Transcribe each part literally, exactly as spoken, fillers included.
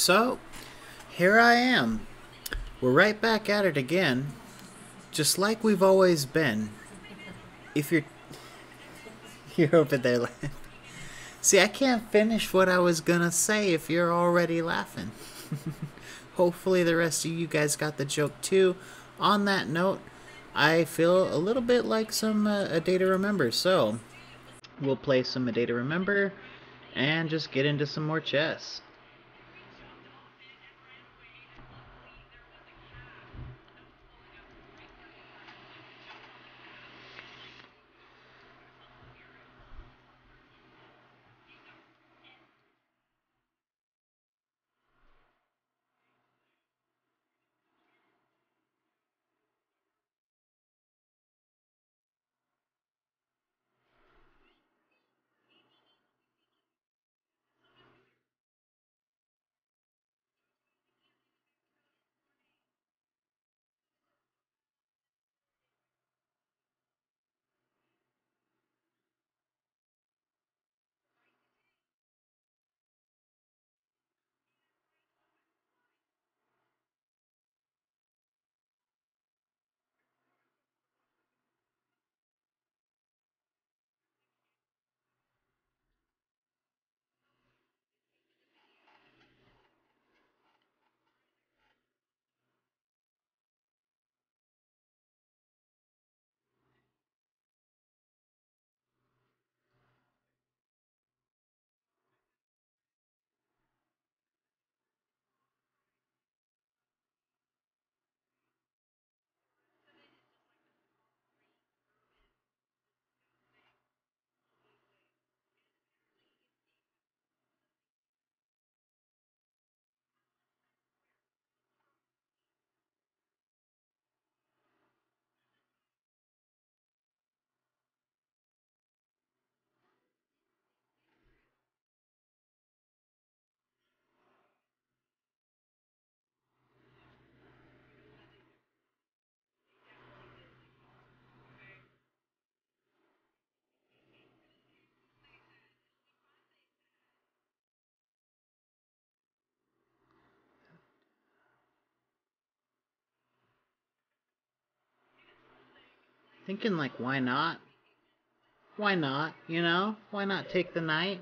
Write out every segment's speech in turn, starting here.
So, here I am. We're right back at it again, just like we've always been. If you're... You're over there laughing. See, I can't finish what I was gonna say if you're already laughing. Hopefully the rest of you guys got the joke too. On that note, I feel a little bit like some uh, A Day to Remember, so we'll play some A Day to Remember and just get into some more chess. Thinking like, why not? Why not, you know? Why not take the knight?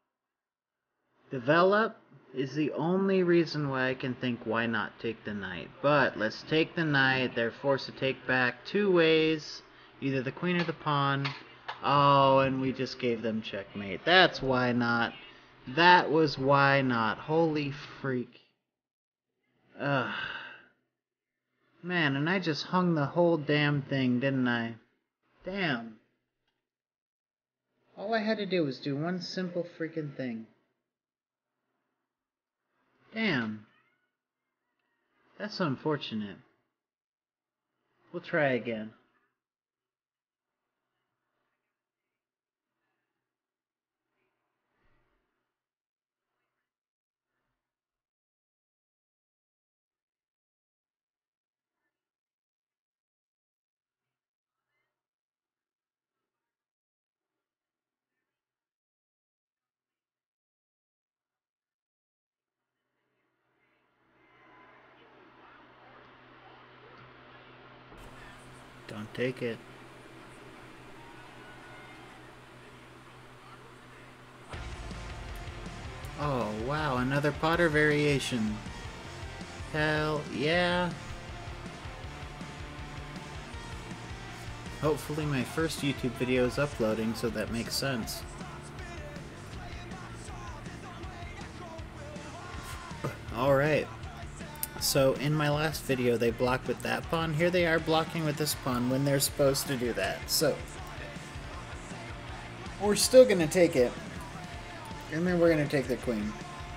Develop is the only reason why I can think why not take the knight. But let's take the knight. They're forced to take back two ways. Either the queen or the pawn. Oh, and we just gave them checkmate. That's why not. That was why not. Holy freak. Ugh. Man, and I just hung the whole damn thing, didn't I? Damn. All I had to do was do one simple freaking thing. Damn. That's unfortunate. We'll try again. Don't take it. Oh, wow, another Potter variation. Hell yeah. Hopefully my first YouTube video is uploading, so that makes sense. Alright. So in my last video they blocked with that pawn. Here they are blocking with this pawn when they're supposed to do that. So we're still gonna take it. And then we're gonna take the queen.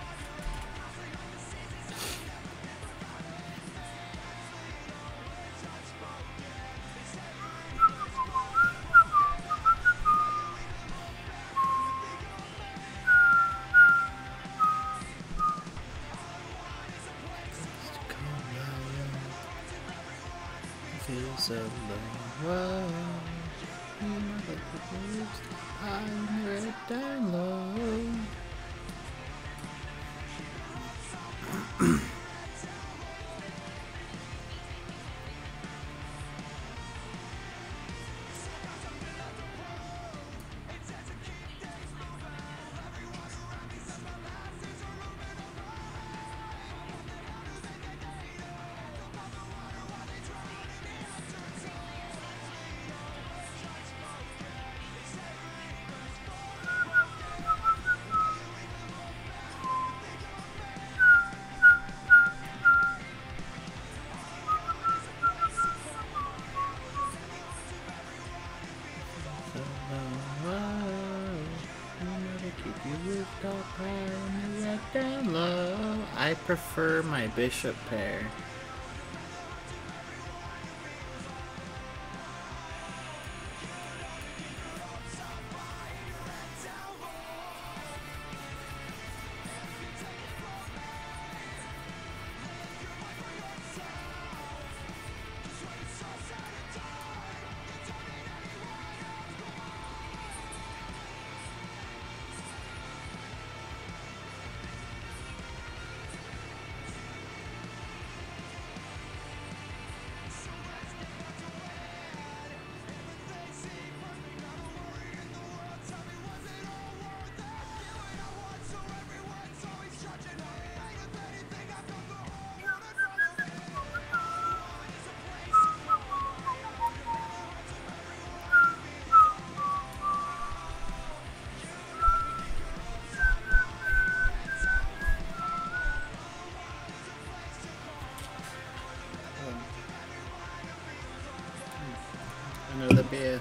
Feels a long road. I'm red down low. I prefer my bishop pair. Another beer.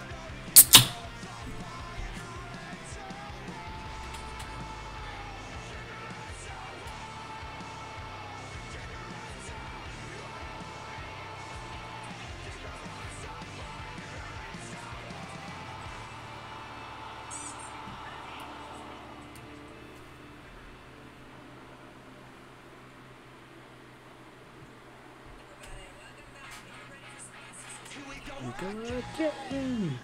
Go again.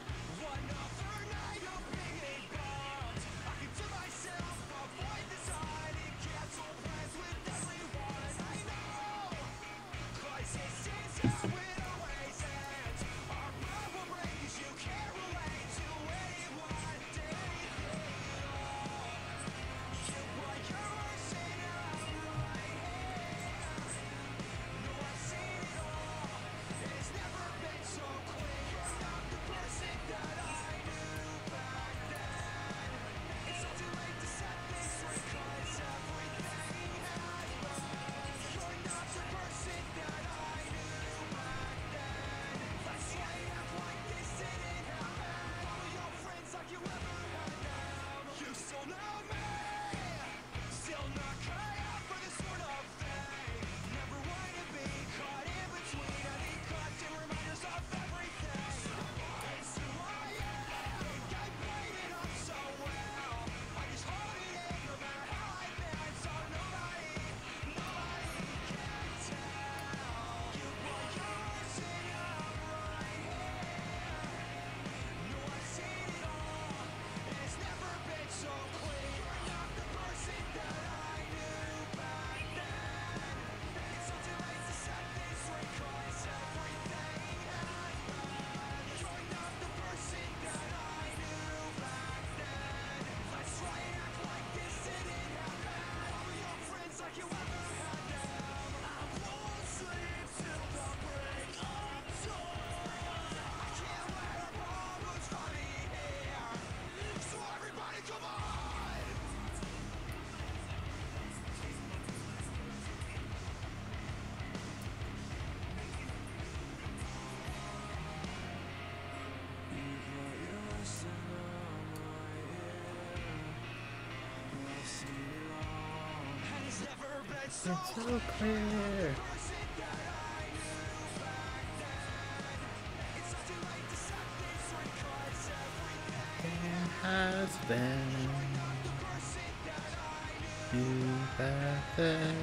It's so clear. There has been you back then.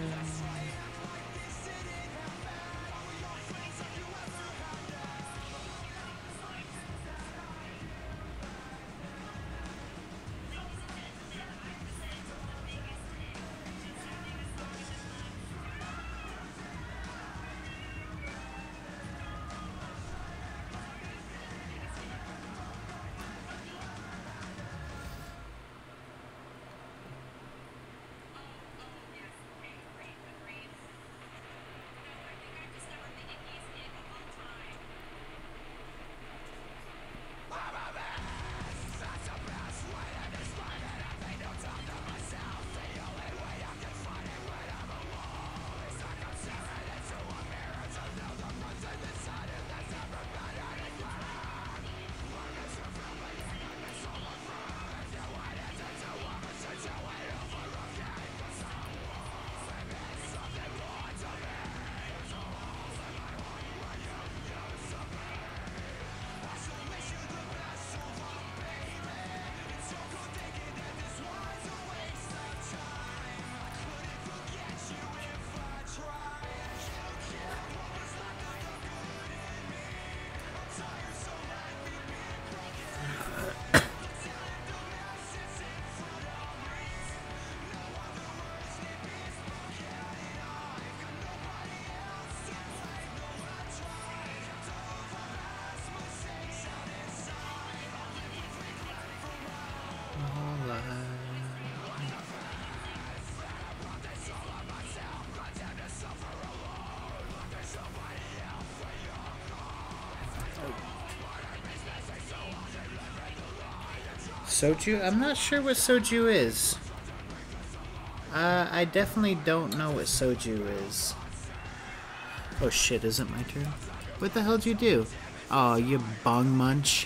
Soju? I'm not sure what soju is. Uh, I definitely don't know what soju is. Oh shit, is it my turn? What the hell did you do? Oh, you bong munch.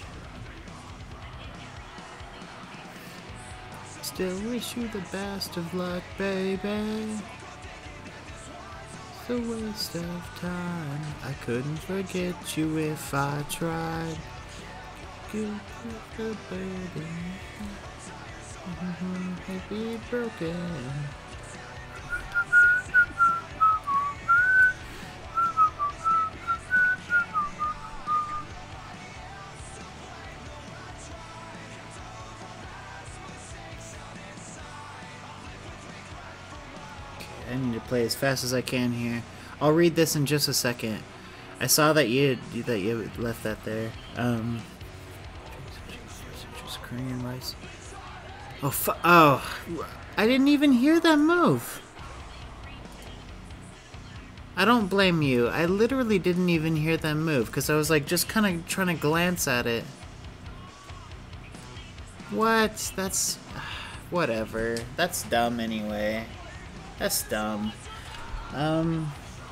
Still wish you the best of luck, baby. It's a waste of time. I couldn't forget you if I tried. Good with the burden. It'd be broken. I need to play as fast as I can here. I'll read this in just a second. I saw that you that you left that there. Um, Korean rice. Oh, fu oh! I didn't even hear that move. I don't blame you. I literally didn't even hear that move because I was like just kind of trying to glance at it. What? That's whatever. That's dumb anyway. That's dumb. Um.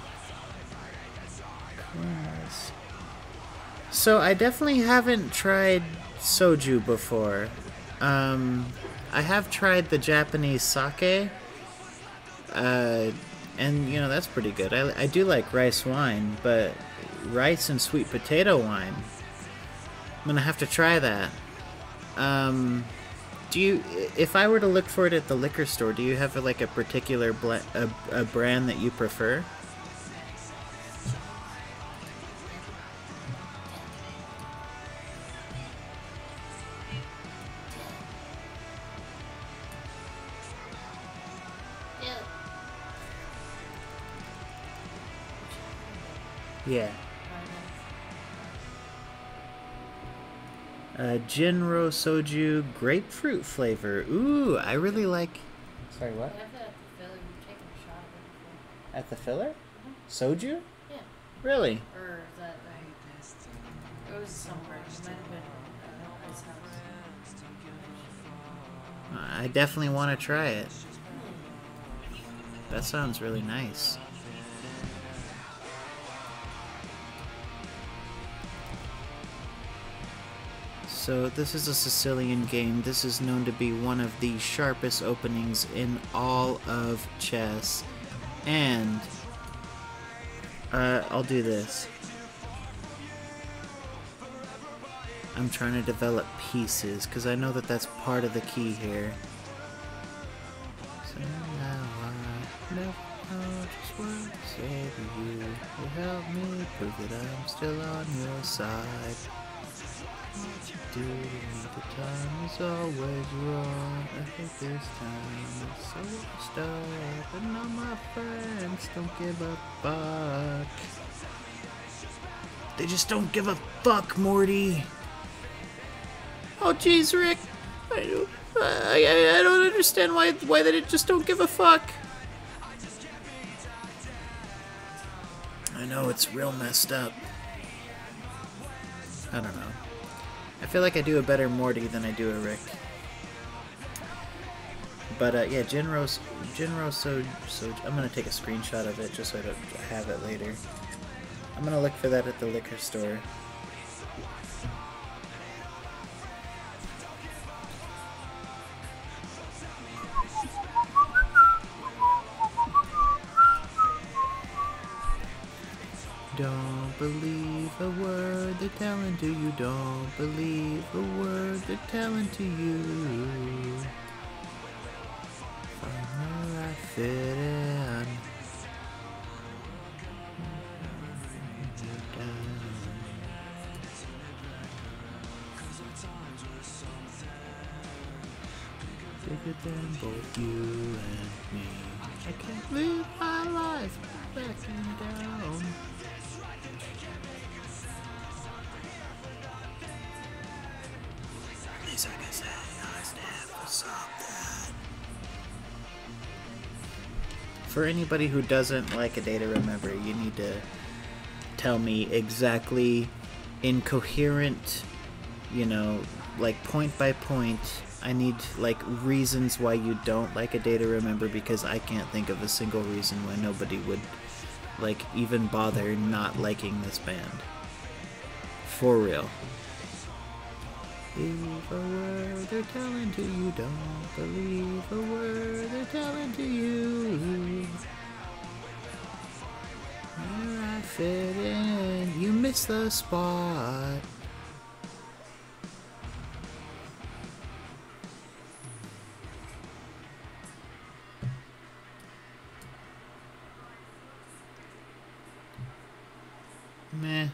So I definitely haven't tried soju before. Um, I have tried the Japanese sake. Uh, and you know that's pretty good. I I do like rice wine, but rice and sweet potato wine. I'm gonna have to try that. Um. Do you, if I were to look for it at the liquor store, do you have like a particular bl a, a brand that you prefer? Yeah. Uh, Jinro Soju grapefruit flavor. Ooh, I really like. Sorry, what? At the filler? Mm-hmm. Soju? Yeah. Really? Or is that like, it was somewhere. It might have been uh, his house. I definitely want to try it. That sounds really nice. So this is a Sicilian game. This is known to be one of the sharpest openings in all of chess. And uh, I'll do this. I'm trying to develop pieces because I know that that's part of the key here. So now I never know just what to say to you. You help me prove that I'm still on your side. What you do to me, the time is always wrong. I hate this time, it's so messed up. And all my friends don't give a fuck. They just don't give a fuck, Morty. Oh jeez, Rick. I, I, I, I don't understand why, why they just don't give a fuck. I know, it's real messed up. I don't know. I feel like I do a better Morty than I do a Rick. But uh, yeah, Jinro, Jinro so so. I'm gonna take a screenshot of it just so I don't have it later. I'm gonna look for that at the liquor store. Don't believe a word they're telling to you. Don't believe a word they're telling to you. Find where I fit in. Bigger than both you and me. I can't live my life backing down. At least I can say I stand for something. For anybody who doesn't like a day to remember, you need to tell me exactly, in coherent, you know, like point by point, I need, like, reasons why you don't like a Day to Remember, because I can't think of a single reason why nobody would, like, even bother not liking this band. For real. Believe a word they're telling to you, don't believe a word they're telling to you. Where I fit in, you miss the spot. Meh.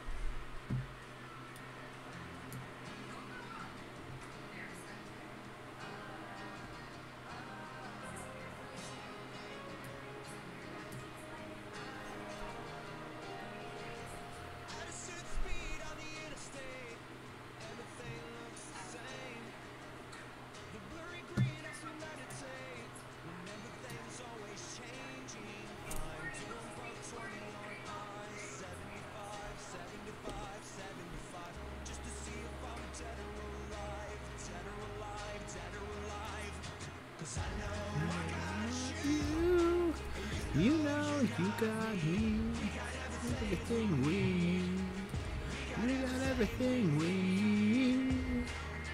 You, you know you got me. Everything we need. We got everything we need.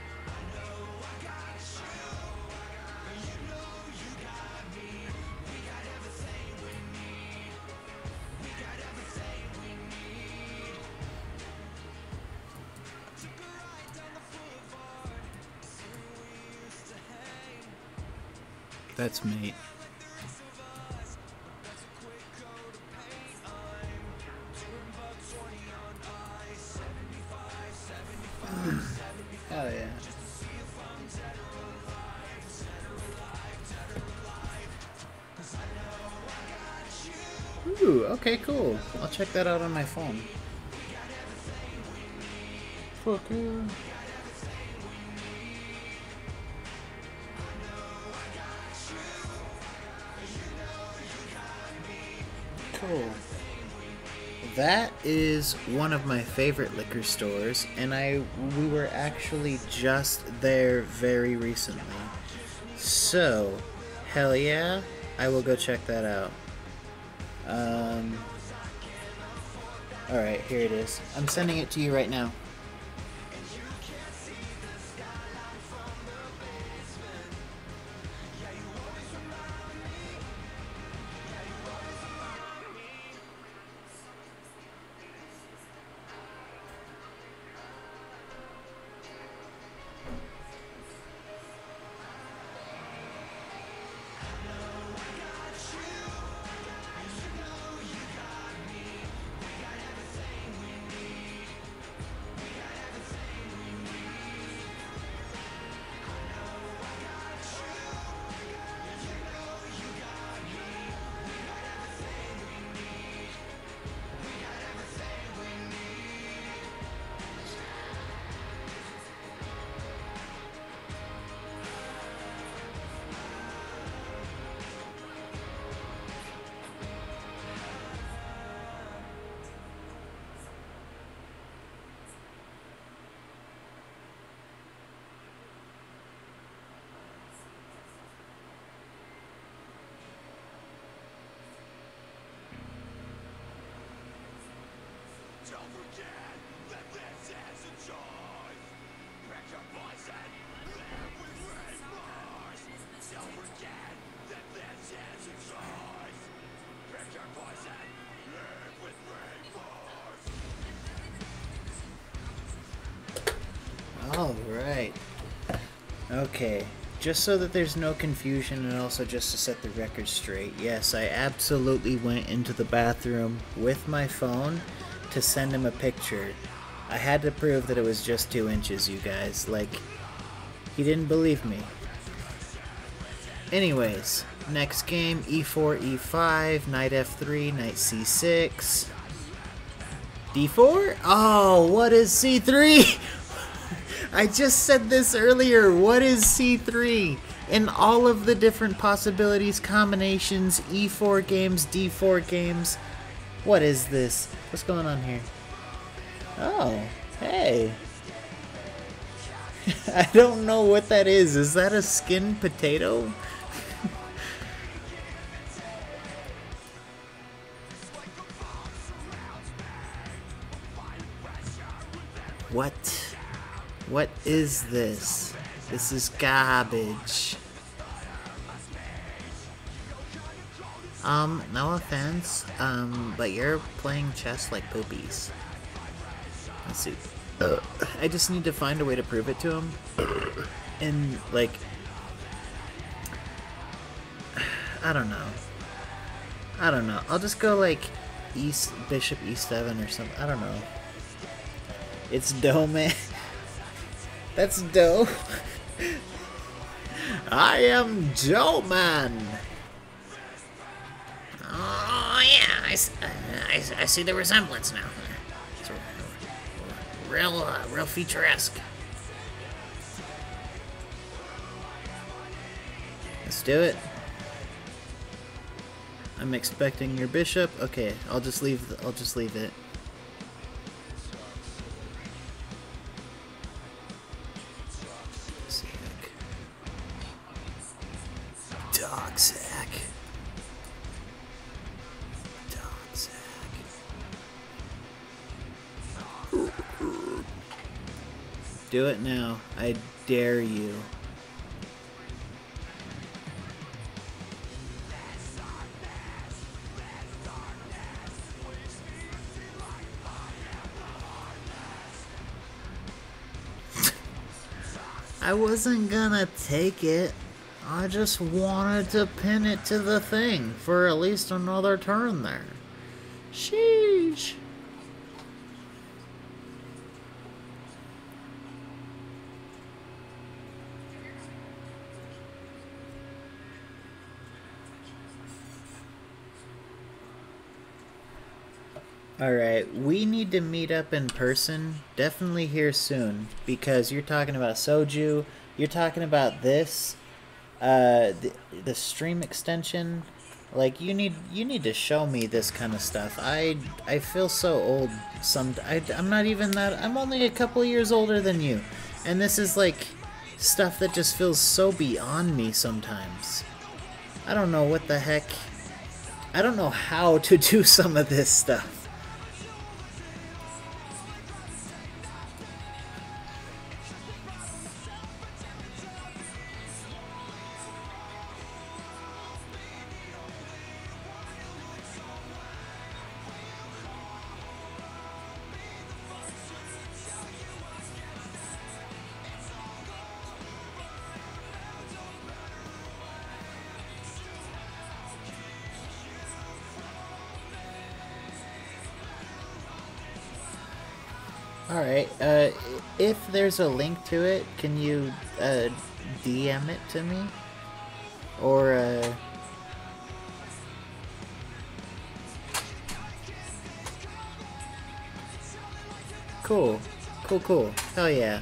That's mate. Hell yeah. Ooh, okay, cool. I'll check that out on my phone. Fuck yeah. Cool. That is one of my favorite liquor stores, and I we were actually just there very recently. So, hell yeah, I will go check that out. Um, Alright, here it is. I'm sending it to you right now. Don't forget that this is a choice. Pick your poison, live with remorse. Don't forget that this is a choice. Pick your poison, live with remorse. Alright. Okay. Just so that there's no confusion, and also just to set the record straight, yes, I absolutely went into the bathroom with my phone to send him a picture. I had to prove that it was just two inches, you guys. Like, he didn't believe me. Anyways, next game, e four, e five, knight f three, knight c six. d four? Oh, what is c three? I just said this earlier. What is c three? In all of the different possibilities, combinations, e four games, d four games. What is this? What's going on here? Oh, hey. I don't know what that is. Is that a skinned potato? What? What is this? This is garbage. Um, no offense, um, but you're playing chess like poopies. Let's see. Uh, I just need to find a way to prove it to him. And, like, I don't know. I don't know. I'll just go, like, East, Bishop E seven or something. I don't know. It's dough, man. That's dough. I am Joe Man. Oh yeah, I, s- uh, I, I see the resemblance now. It's real, uh, real featuresque. Let's do it. I'm expecting your bishop. Okay, I'll just leave. The, I'll just leave it. Sack. Dog sack. Dog sack. Do it now. I dare you. I wasn't gonna take it. I just wanted to pin it to the thing for at least another turn there. Sheesh. Alright, we need to meet up in person, definitely here soon, because you're talking about soju, you're talking about this, uh, the, the stream extension, like, you need you need to show me this kind of stuff. I, I feel so old, some, I, I'm not even that, I'm only a couple years older than you, and this is, like, stuff that just feels so beyond me sometimes. I don't know what the heck, I don't know how to do some of this stuff. Alright, uh, if there's a link to it, can you, uh, D M it to me? Or, uh... Cool. Cool, cool. Hell yeah.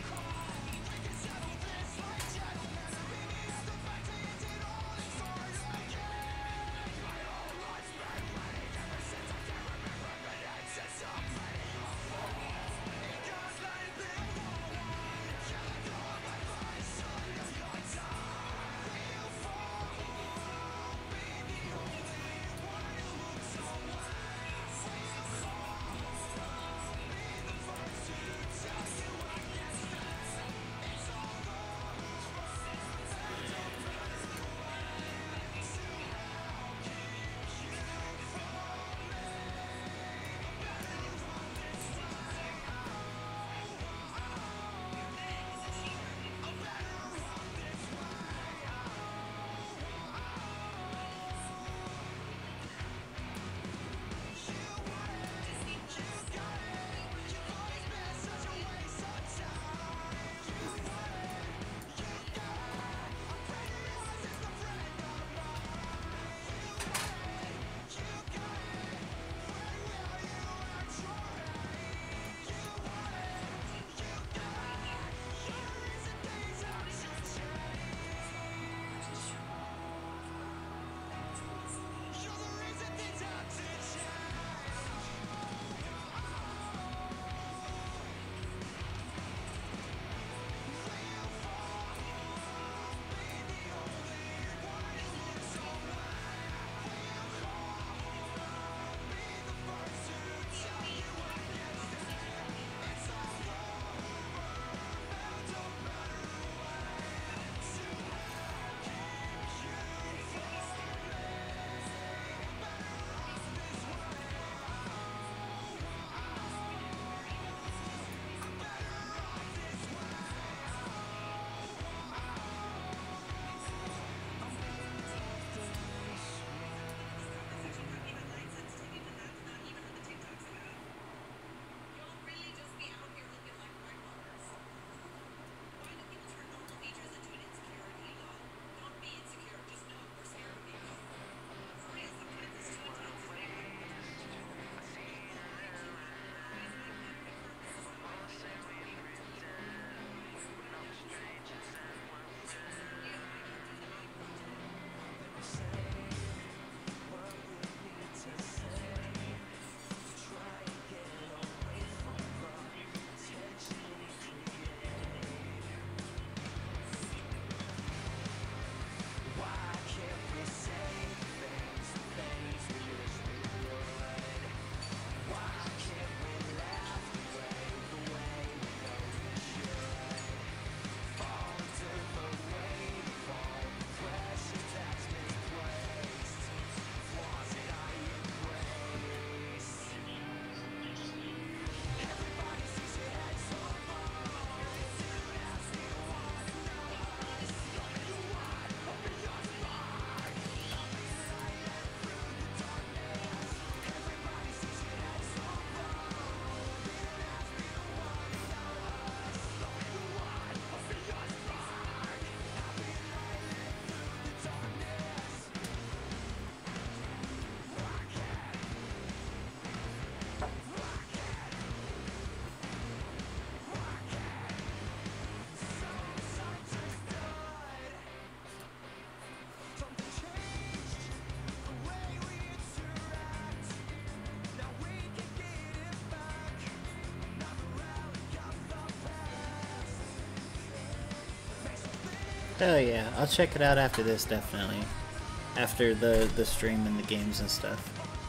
Hell yeah, I'll check it out after this, definitely. After the, the stream and the games and stuff.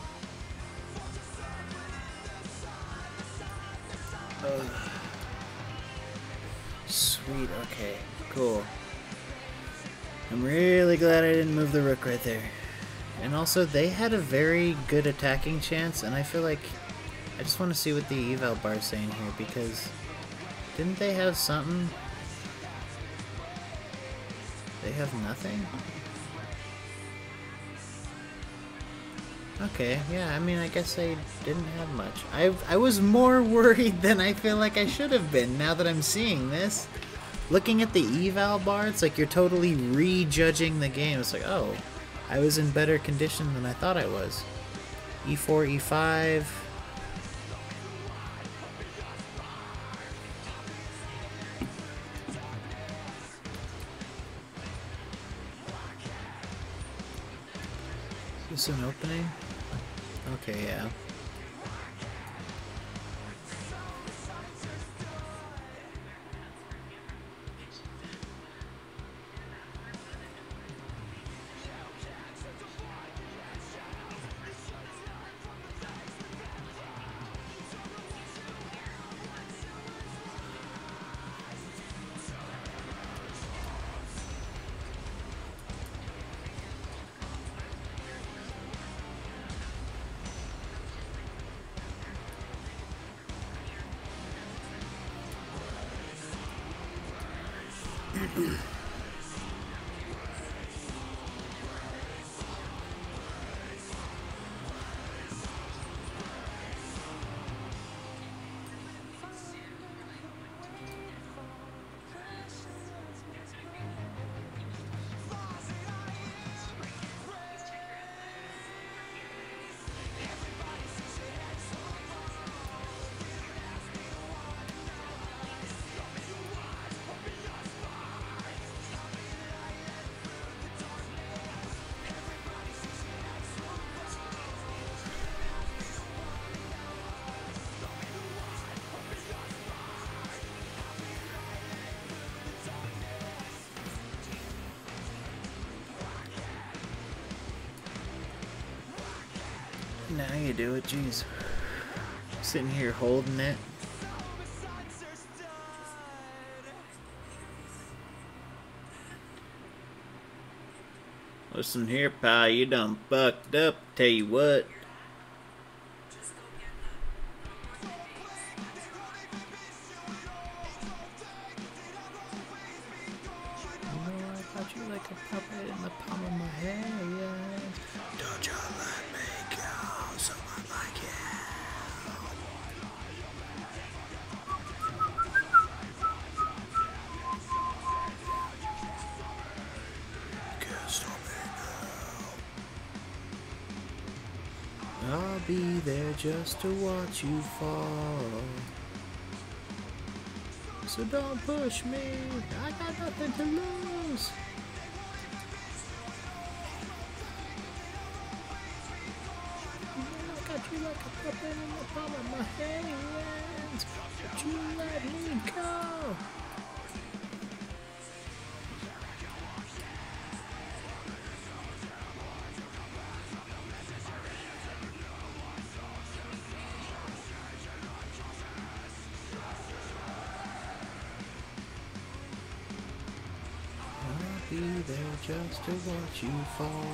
Oh. Sweet, okay, cool. I'm really glad I didn't move the rook right there. And also, they had a very good attacking chance, and I feel like I just want to see what the eval bar is saying here, because didn't they have something? They have nothing? Okay, yeah, I mean, I guess they didn't have much. I I was more worried than I feel like I should have been now that I'm seeing this. Looking at the eval bar, it's like you're totally rejudging the game. It's like, oh, I was in better condition than I thought I was. e four, e five. Is this an opening? Okay, yeah. Now you do it, jeez. Sitting here holding it. Listen here, pal, you done fucked up, tell you what. You know, I got you like a puppet in the palm of my hand, yeah. Don't you let me go, someone like you. I'll be there just to watch you fall. So don't push me, I got nothing to lose. I got you like a puppet in the palm of my hands, but you let me go. Be there just to watch you fall.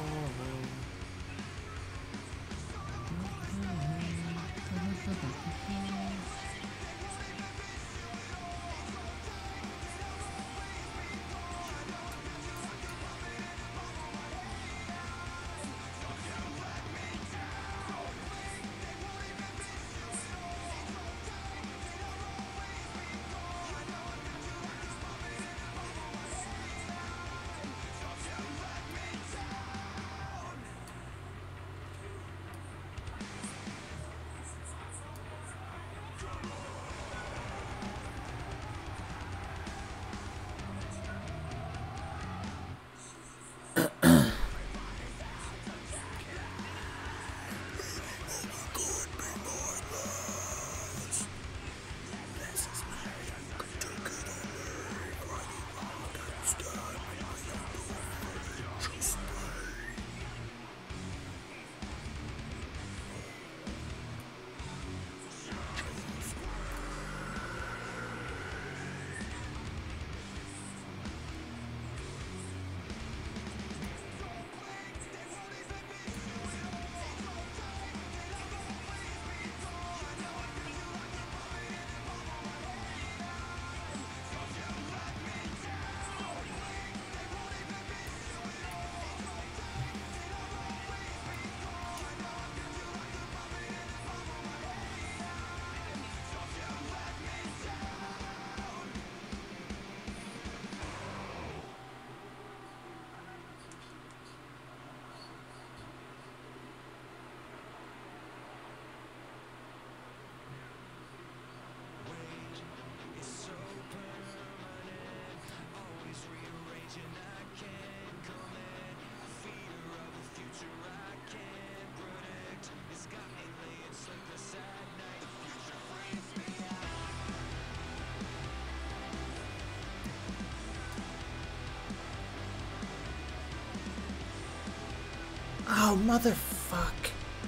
Oh, motherfuck.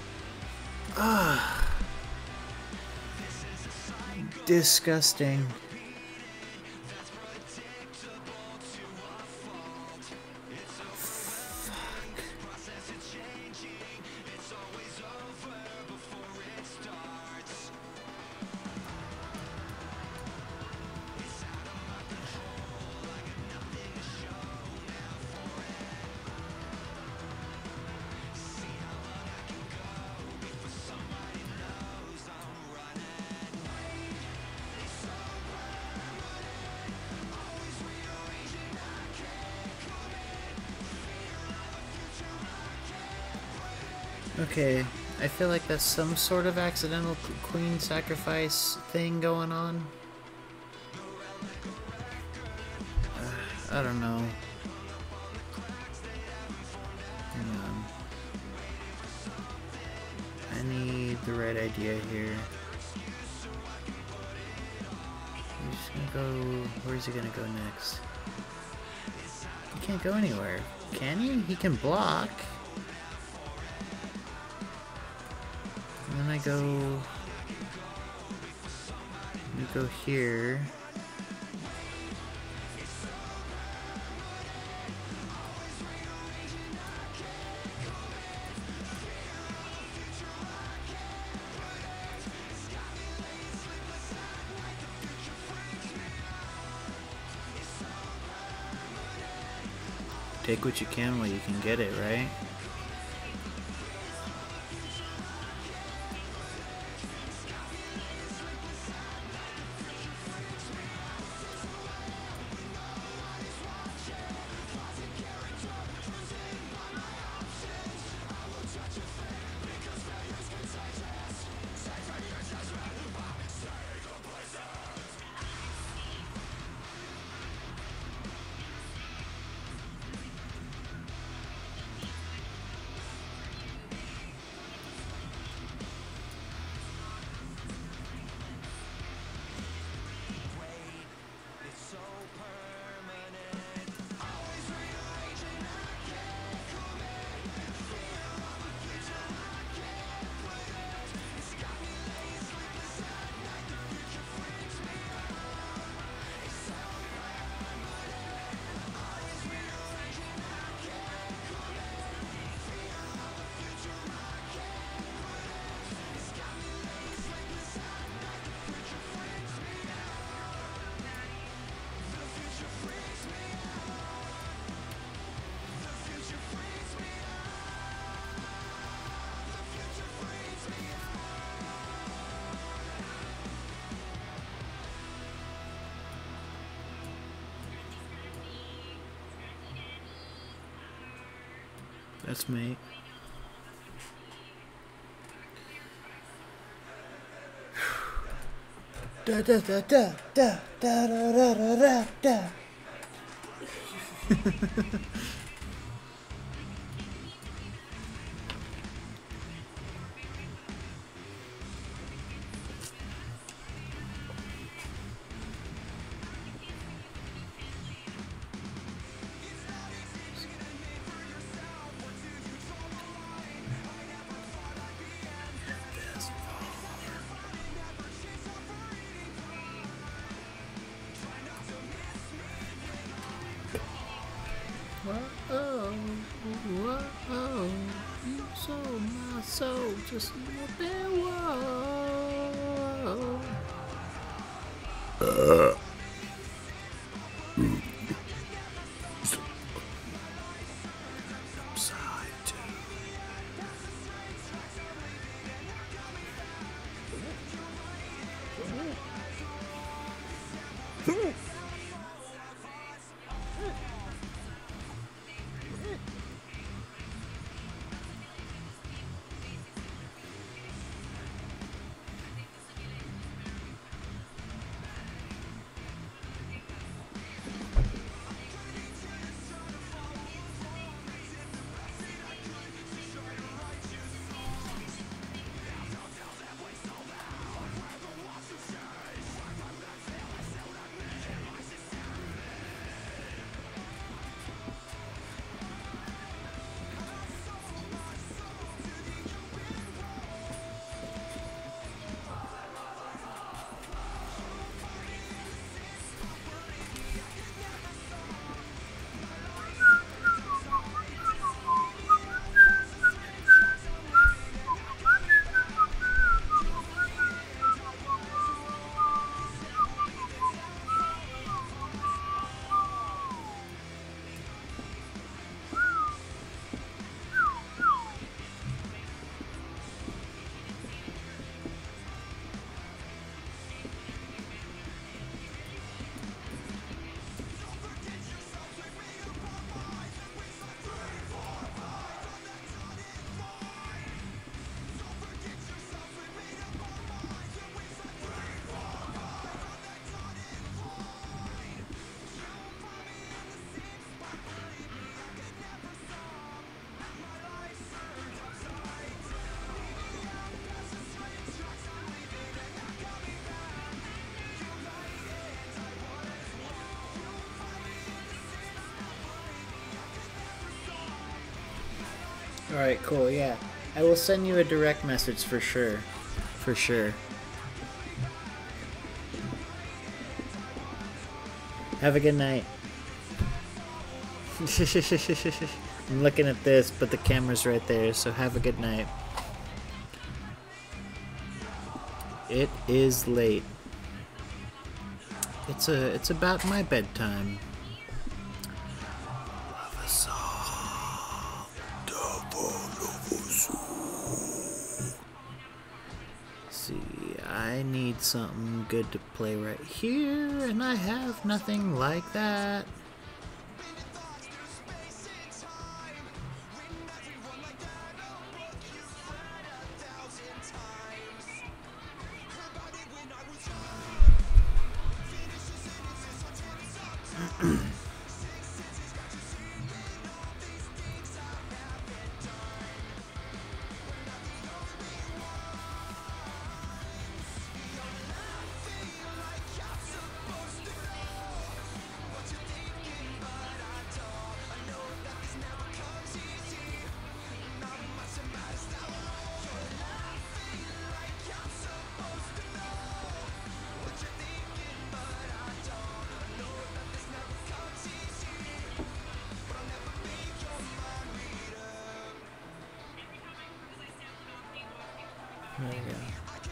Ah. Disgusting. Okay, I feel like that's some sort of accidental queen sacrifice thing going on. Uh, I don't know. Hang on. I need the right idea here. He's just gonna go... Where's he gonna go next? He can't go anywhere. Can he? He can block. And then I go, you go here. Take what you can while you can get it, right? That's me. Da da da da da da da da da da. Whoa, whoa, you sold my soul just a little bit. Whoa. Uh. Alright, cool, yeah. I will send you a direct message for sure. For sure. Have a good night. I'm looking at this, but the camera's right there, so have a good night. It is late. It's a it's about my bedtime. See, I need something good to play right here, and I have nothing like that. There you go.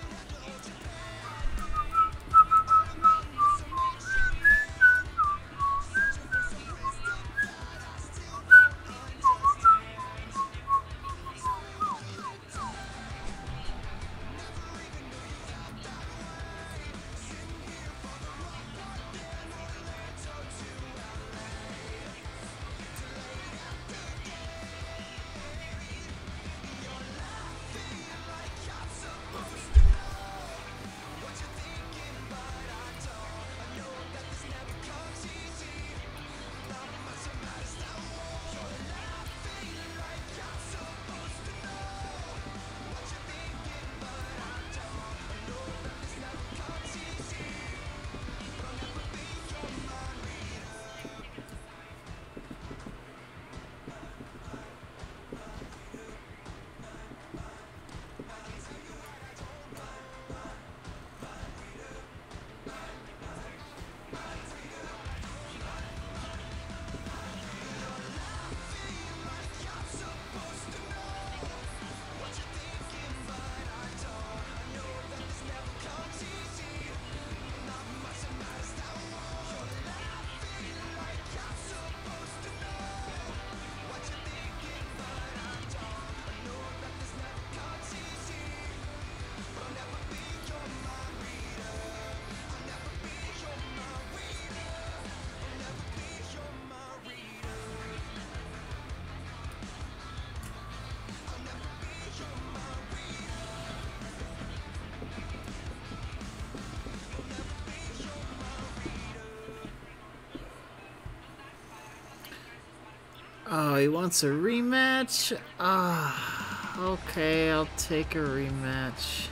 Oh, he wants a rematch? Ah, okay, I'll take a rematch.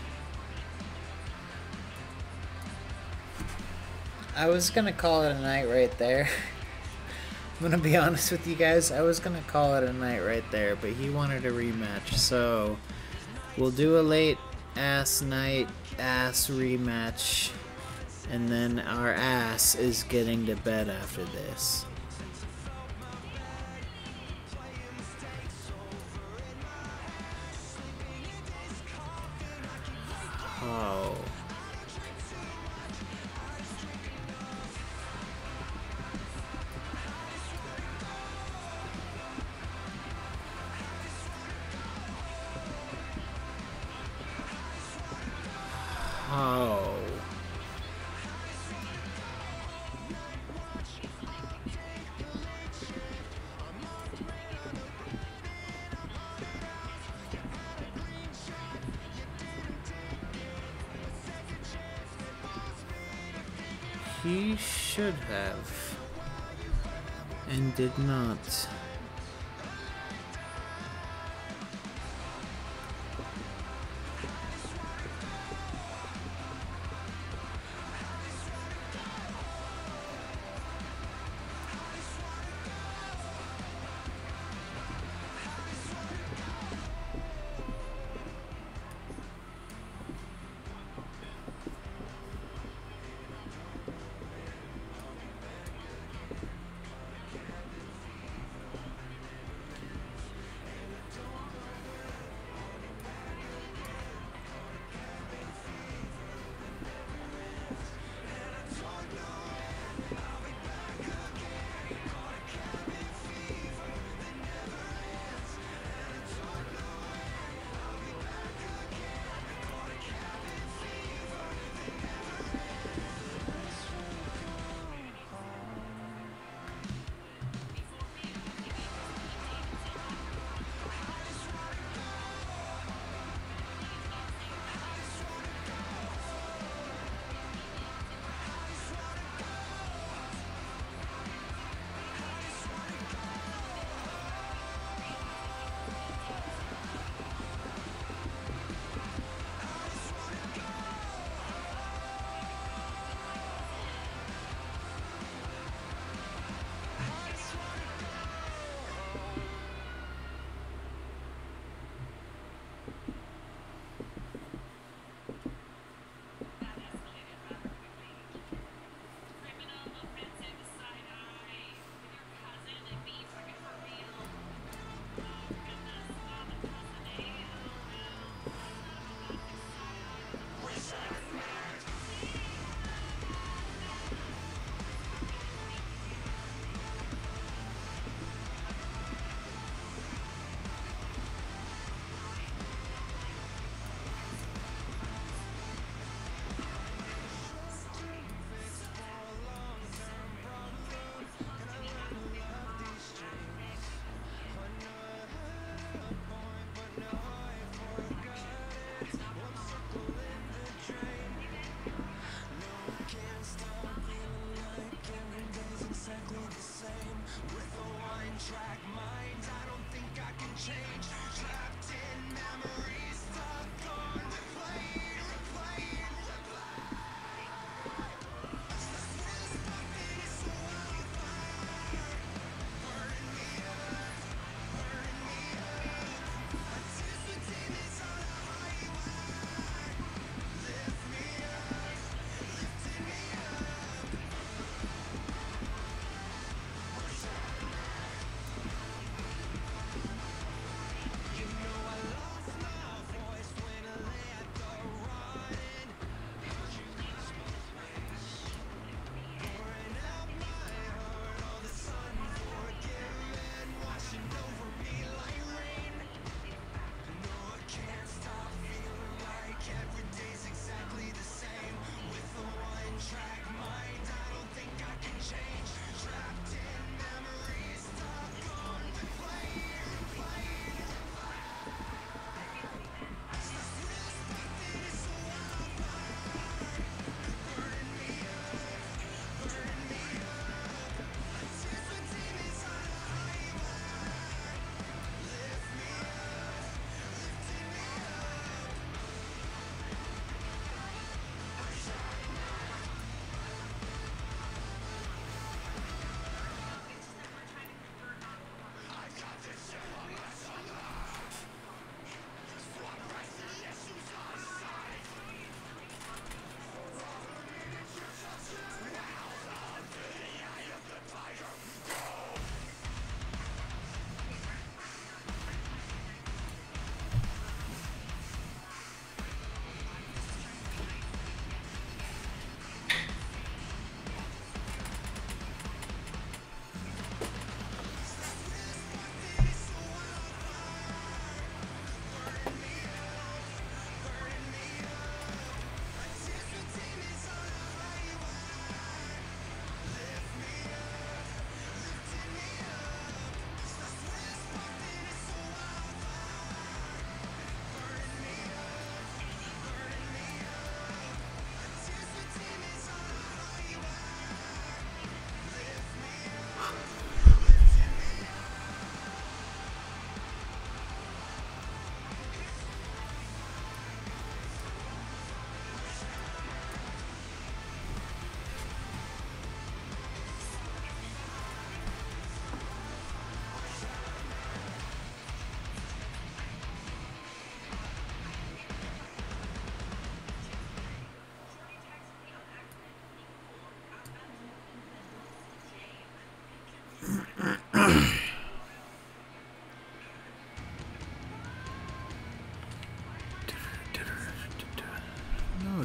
I was gonna call it a night right there. I'm gonna be honest with you guys, I was gonna call it a night right there, but he wanted a rematch, so we'll do a late ass night ass rematch, and then our ass is getting to bed after this. Oh. Oh. He should have, and did not.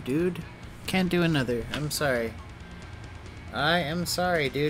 dude. Can't do another. I'm sorry. I am sorry, dude.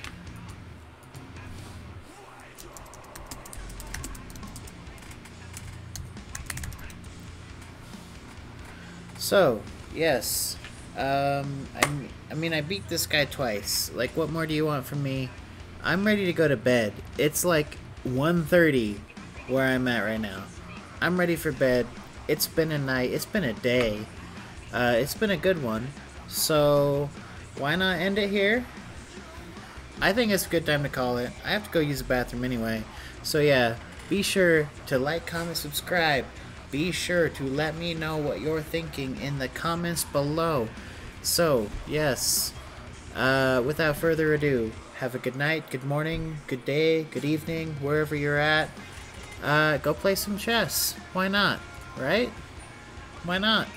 So, yes. Um, I, I mean, I beat this guy twice. Like, what more do you want from me? I'm ready to go to bed. It's like one thirty where I'm at right now. I'm ready for bed. It's been a night. It's been a day. Uh, it's been a good one. So, why not end it here? I think it's a good time to call it. I have to go use the bathroom anyway. So yeah, be sure to like, comment, subscribe. Be sure to let me know what you're thinking in the comments below. So, yes, uh, without further ado, have a good night, good morning, good day, good evening, wherever you're at. Uh, go play some chess. Why not? Right? Why not?